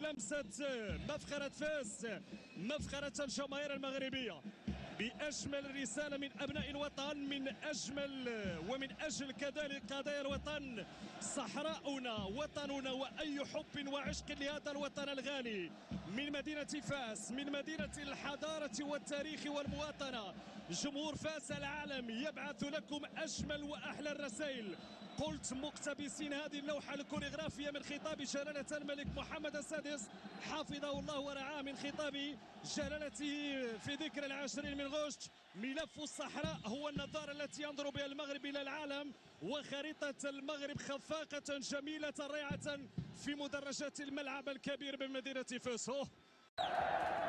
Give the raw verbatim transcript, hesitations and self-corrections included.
بلمسة مفخرة فاس، مفخرة الجماهير المغربية، بأجمل رسالة من أبناء الوطن، من أجمل ومن أجل كذلك قضايا الوطن. صحراؤنا وطننا، وأي حب وعشق لهذا الوطن الغالي. من مدينة فاس، من مدينة الحضارة والتاريخ والمواطنة، جمهور فاس العالم يبعث لكم أجمل وأحلى الرسائل. قلت مقتبسين هذه اللوحة الكوريغرافية من خطاب جلالة الملك محمد السادس حفظه الله ورعاه، من خطاب جلالته في ذكرى العاشرين من غشت. ملف الصحراء هو النظارة التي ينظر بها المغرب إلى العالم، وخريطة المغرب خفاقة جميلة رائعة في مدرجات الملعب الكبير بمدينة فاس.